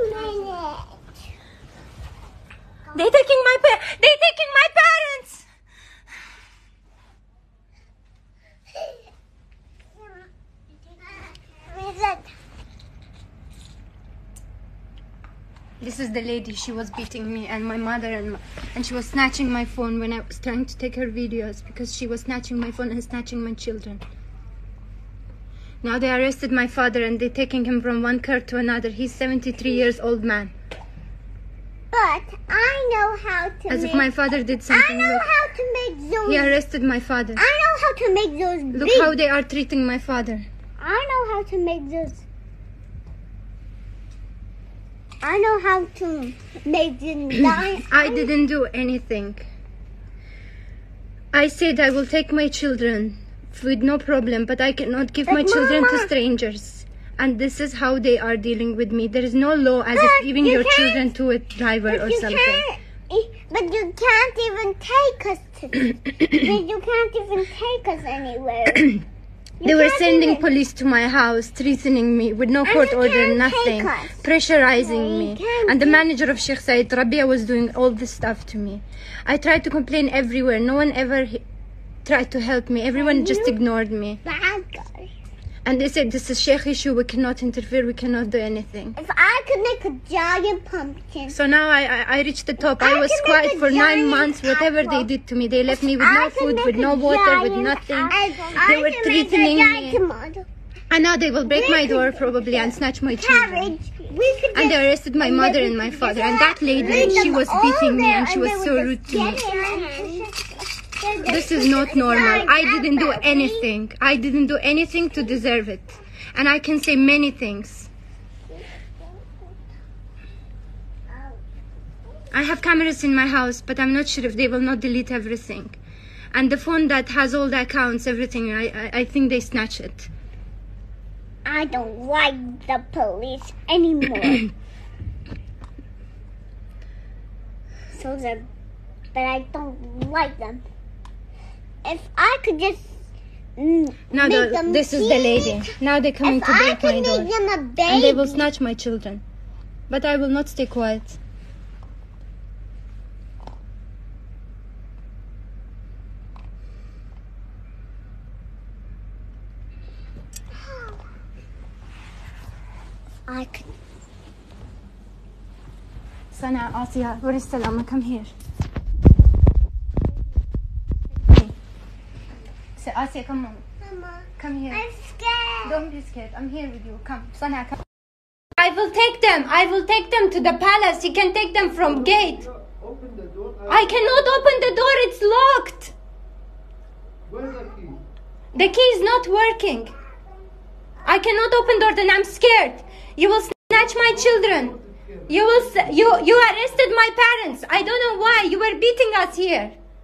They're taking my parents. This is the lady. She was beating me and my mother, and she was snatching my phone when I was trying to take her videos, because she was snatching my phone and snatching my children. Now they arrested my father and they're taking him from one court to another. He's 73 years old man. But I know how to As if my father did something. I know how to make those. He arrested my father. I know how to make those. Look how they are treating my father. I know how to make those. I know how to make them die. I didn't do anything. I said I will take my children with no problem, but I cannot give my children to strangers. And this is how they are dealing with me. There is no law as if giving your children to a driver or something. But you can't even take us you can't even take us anywhere. They were sending police to my house, threatening me with no court order, nothing, pressurizing me. And the manager of Sheikh Zayed, Rabia, was doing all this stuff to me. I tried to complain everywhere. No one ever tried to help me. Everyone just ignored me. Bad guy. And they said, this is Sheikh issue, we cannot interfere, we cannot do anything. If I could make a giant pumpkin. So now I reached the top. I was quiet for 9 months, whatever they did to me. They left me with no food, with no water, with nothing. They were threatening me. And now they will break my door probably and snatch my children. And they arrested my mother and my father. And that lady, she was beating me and she was so rude to me. This is not normal. I didn't do anything. I didn't do anything to deserve it. And I can say many things. I have cameras in my house, but I'm not sure if they will not delete everything. And the phone that has all the accounts, everything, I think they snatch it. I don't like the police anymore. But I don't like them. If I could just now this is the lady. Now they're coming to break my door. And they will snatch my children. But I will not stay quiet. I could. Sana, Asiya, where is Salama? Come here. Asiya, come on. Mama, come here. I'm scared. Don't be scared. I'm here with you. Come, Sana, come. I will take them. I will take them to the palace. You can take them from gate. Open the door. I cannot open the door. It's locked. Where's the key? The key is not working. I cannot open door. Then I'm scared. You will snatch my children. You arrested my parents. I don't know why. You were beating us here.